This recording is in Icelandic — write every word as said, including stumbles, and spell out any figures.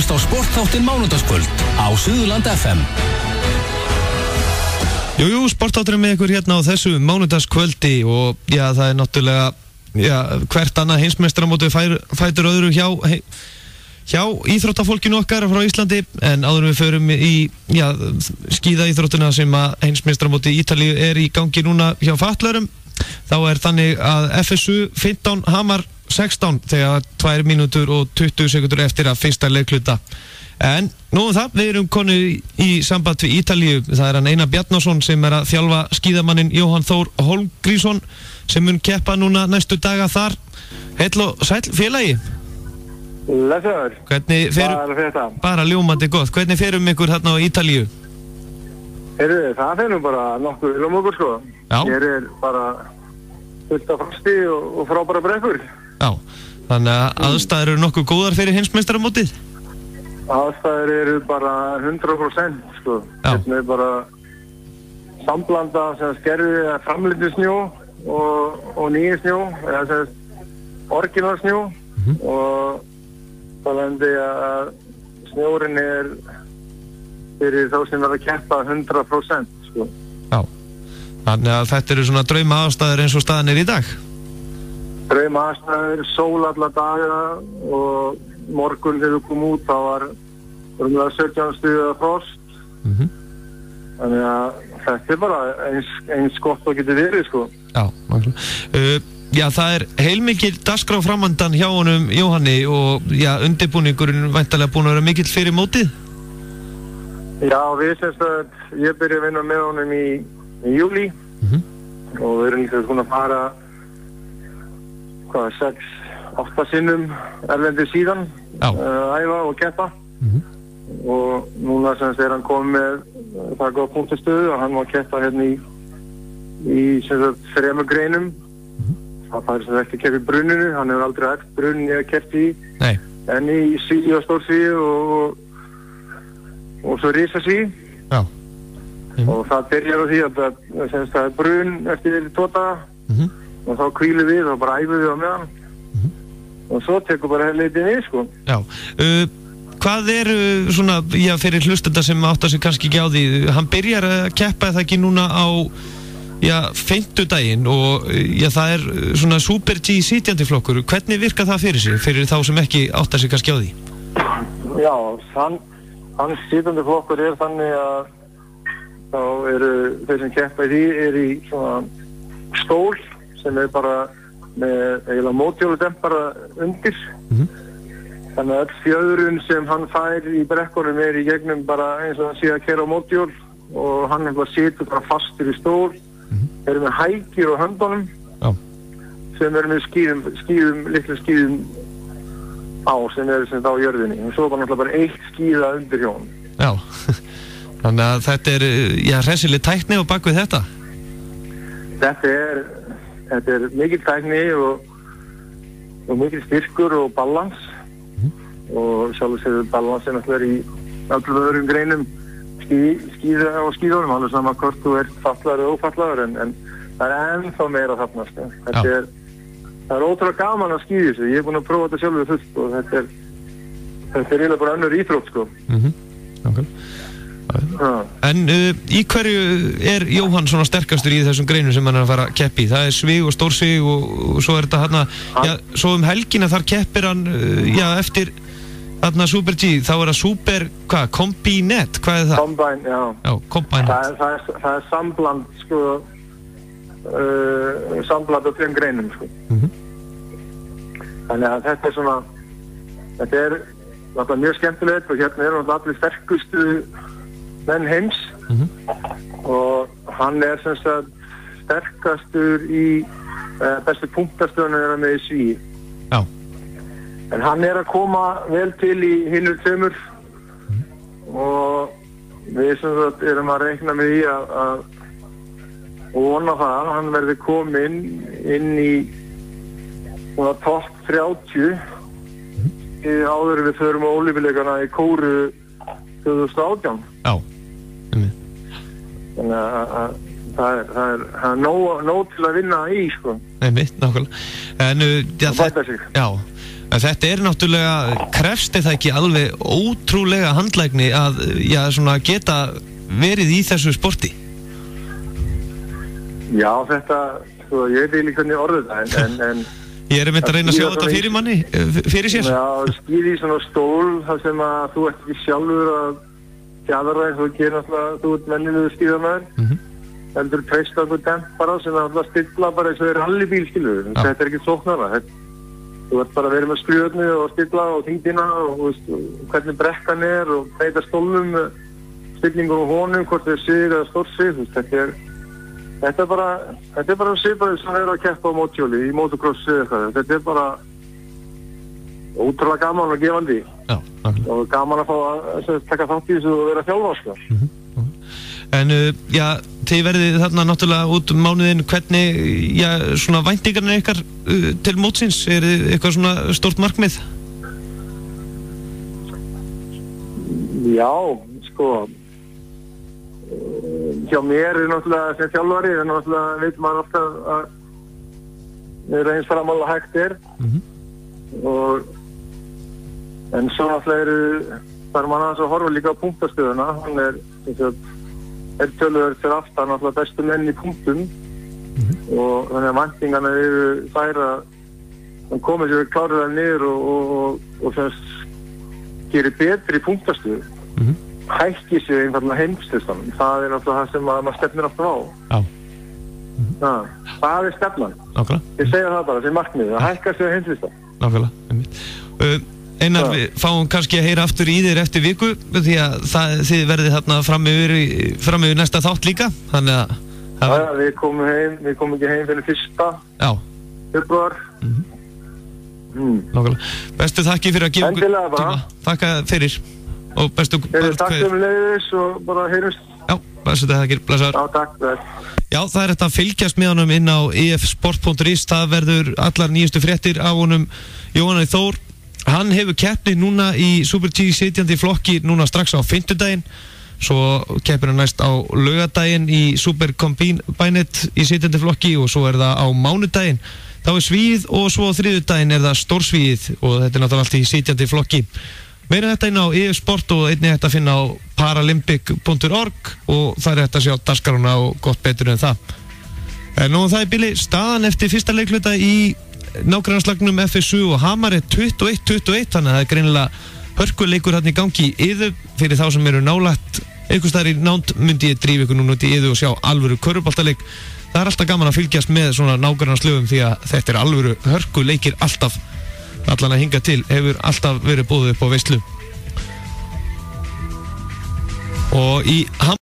hlusta á sportþáttinn mánudagskvöld á Suðurland F M. Jú, jú, sportþátturinn með ykkur hérna á þessu mánudagskvöldi og já, það er náttúrulega já, hvert annað heimsmeistaramótið fær, fætur öðru hjá hei, hjá íþróttafólkinu okkar frá Íslandi, en áður við förum í já, skíðaíþróttina sem að heimsmeistaramótið Ítalíu er í gangi núna hjá fatlaðurum, þá er þannig að F S U fimmtán Hamar sextán þegar tvær mínútur og tuttugu sekundur eftir að fyrsta leikluta. En nú um það, við erum konu í samband við Ítalíu. Það er hann Einar Bjarnason sem er að þjálfa skíðamannin Jóhann Þór Hólmgrímsson sem mun keppa núna næstu daga þar. Heill og sæll félagi. Lesaður. Hvernig fer bara, bara ljómandi gott. Hvernig ferum ykkur hérna á Ítalíu? Heyrðu, það ferum bara nokkuð vel um okkur sko. Já. Hér er bara fullt af frosti og, og frábæra brekkur. Já, þannig að aðstæður eru nokkuð góðar fyrir heimsmeistaramótið? Aðstæður eru bara hundrað prósent sko. Þetta er bara samblanda sem skerfi eða framlindi snjó og, og nýja snjó eða sem orginal snjó mm-hmm. og það lendi að snjórin er fyrir þá sem verður að keppa hundrað prósent sko. Já, þannig að þetta eru svona drauma aðstæður eins og staðan er í dag? Drauma aðstæður, sól alla daga og morgun þegar við komum út þá var umlega sautján stiga frost mm-hmm. þannig að þetta er bara eins, eins gott og getur verið sko. Já, uh, já, það er heilmikil dagskrá framandan hjá honum Jóhanni og já, undirbúningurinn væntanlega búin að vera mikill fyrir mótið? Já, við semst að ég byrja að vinna með honum í, í júli mm-hmm. og við erum líka svona að fara hvað, sex, átta sinnum erlendi síðan uh, æfa og keppa mm-hmm. og núna semst er hann komið með það góð punktastöðu og hann var að keppa hérna í í semst þremur greinum mm-hmm. það fær semst ekki að keppa í brunninu, hann hefur aldrei eftir brunni að keppa í Nei. en í svíu og stórsvíu og, og og svo risasvíu mm-hmm. og það byrjar á því að það, semst, það er brunn eftir tvo daga mm-hmm. og þá kvílu við og bara æfum við á meðan mm-hmm. og svo tekur bara helviti við sko. Já, uh, hvað er uh, svona, já, fyrir hlustenda sem áttar sig kannski ekki á því, hann byrjar að keppa eða ekki núna á já, fimmtudaginn og já, það er svona Super G sitjandi flokkur, hvernig virkar það fyrir sig, fyrir þá sem ekki áttar sig kannski á því? Já, hann, hans sitjandi flokkur er þannig að þá eru þeir sem keppa í því er í svona stól sem er bara með eiginlega mótjóludempara undir mm-hmm. þannig að öll fjöðrun sem hann fær í brekkunum er í gegnum bara eins og hann sé að keyra á mótjól og hann er bara situr bara fastur í stól mm-hmm. er með hækjur á höndunum Já. sem er með skíðum, skíðum litlu skíðum á sem er sem þá á jörðinni og svo bara náttúrulega bara eitt skíða undir hjá hann. Já, þannig að þetta er já, hressileg tækni á bak við þetta? Þetta er, þetta er mikil tækni og, og mikil styrkur og balans mm. og sjálfur sér balans er náttúrulega í allur öðrum greinum skí, skíða og skíðunum, alveg sama hvort þú ert fatlaður og ófatlaður en, en það er ennþá meira þarna sko. Þetta er, það er ótrúlega gaman að skíða þessu, ég er búin að prófa þetta sjálfur fullt og þetta er, þetta er eiginlega bara önnur íþrótt sko. Mhm, okay. En uh, í hverju er Jóhann svona sterkastur í þessum greinum sem hann er að fara að keppi? Það er svig og stórsvig og, og svo er þetta hérna, já, svo um helgina þar keppir hann, uh, já, eftir hérna Super G, þá er það Super, hvað, Combinet, hvað er það? Combine, já. Já, Combinet. Það er, það er, það er sambland, sko, uh, sambland á tveim greinum, sko. Mm-hmm. Þannig að þetta er svona, þetta er náttúrulega mjög skemmtilegt og hérna er náttúrulega allir sterkustu menn heims mm-hmm. og hann er sem sagt sterkastur í uh, bestu punktastöðunum er hann með í svíi. Já. En hann er að koma vel til í hinur tveimur mm-hmm. og við sem sagt erum að reikna með því að, að vona það að hann verði komin inn í svona topp þrjátíu mm-hmm. áður við förum á Ólympíuleikana í Kóru tvö þúsund og átján. Já. Þannig að, að það er, það er, það er nóg, nóg til að vinna í, sko. Nei, mitt, nákvæmlega. En, uh, já, það bæta sig. Já, Þetta er náttúrulega, krefst er það ekki alveg ótrúlega handlægni að já, svona geta verið í þessu sporti? Já, þetta, svo, ég veit ekki hvernig orðið það, en, en ég er einmitt að reyna að sjá þetta fyrir manni, fyrir sér. Já, skýði í svona stól, þar sem að þú ert ekki sjálfur að fjadra eins og gerir náttúrulega, þú ert vennilegur skíðamaður, mm-hmm. heldur treyst á einhver dempara sem er alltaf stilla bara eins og er rallybíl, skilur, ja. Þetta er ekki sóknara, þú ert bara að vera með skrjóðni og stilla og þyngdina og veist, hvernig brekkan er og beita stólum, stillingum og honum, hvort þau sig eða stórsig, þetta er, þetta er bara, þetta er bara svipað sem er að keppa á mótjóli, í motocrossi eða eitthvað, þetta er bara ótrúlega gaman og gefandi Já, og gaman að fá að taka þátt í þessu og vera þjálfar. Mm-hmm. En uh, já, þið verðið þarna náttúrulega út um mánuðin, hvernig, já, svona væntingarnir ykkar uh, til mótsins, er þið eitthvað svona stórt markmið? Já, sko, uh, hjá mér er náttúrulega sem þjálfari, en náttúrulega veit maður alltaf að við erum eins framála hægt er, mm-hmm. og en svo náttúrulega eru, þar mann aðeins að horfa líka á punktastöðuna, hann er, eins og er tölur til aftan alltaf bestu menn í punktum mm-hmm. og þannig að væntingarna eru þær að hann komið sér klárlega niður og, og, og, og sem gerir betri punktastöðu mm-hmm. hækki sér einfallega heimslistan, það er náttúrulega það sem að maður stefnir aftur á. Já. Mm-hmm. Það, það er stefnan. Nákvæmlega. Ég segja það bara, sem markmið, að hækka sér heimslistan. Nákvæmlega. Uh, Einar, við fáum kannski að heyra aftur í þér eftir viku því að það, þið verðið þarna fram yfir, fram yfir næsta þátt líka, þannig að það ja, við komum heim, við komum ekki heim fyrir fyrsta februar. Mm-hmm. Mm. Nákvæmlega. Bestu þakki fyrir að gefa okkur tíma. Þakka fyrir og bestu börn. Takk fyrir leiðis og bara heyrjumst. Já, bestu þakkir, blessaður. Já, takk. Bless. Já, það er þetta að fylgjast með honum inn á i f sport punktur is, það verður allar nýjustu fréttir af honum Jóhanni Þór. Hann hefur keppni núna í Super G sitjandi flokki núna strax á fimmtudaginn, svo keppir hann næst á laugardaginn í Super Combined í sitjandi flokki og svo er það á mánudaginn. Þá er svíð og svo á þriðjudaginn er það stórsvíð og þetta er náttúrulega allt í sitjandi flokki. Meira þetta inn á i f sport og einnig þetta að finna á paralympic punktur org og það er þetta að sjá dagskráruna og gott betur en það. Nú það er bili staðan eftir fyrsta leikluta í nágrannslagnum F S U og Hamar er tuttugu og eitt tuttugu og eitt, þannig að það er greinilega hörkuleikur hérna í gangi í Iðu. Fyrir þá sem eru nálægt einhvers staðar í nánd myndi ég drífa ykkur núna út í Iðu og sjá alvöru körfuboltaleik. Það er alltaf gaman að fylgjast með svona nágrannslögum því að þetta er alvöru hörkuleikir alltaf, allan að hinga til hefur alltaf verið boðið upp á veislu. Og í Hamar